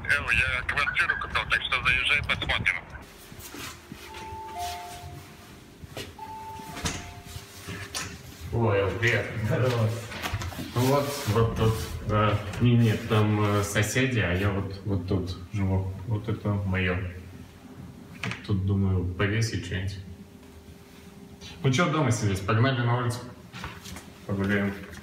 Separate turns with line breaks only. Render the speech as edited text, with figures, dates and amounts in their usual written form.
Я квартиру купил, так что заезжай, посмотрим.
Ой, привет. Здорово. Вот тут. Нет, там соседи, а я вот тут живу. Вот это мое. Тут думаю повесить что-нибудь. Ну что дома сидеть? Погнали на улицу. Погуляем.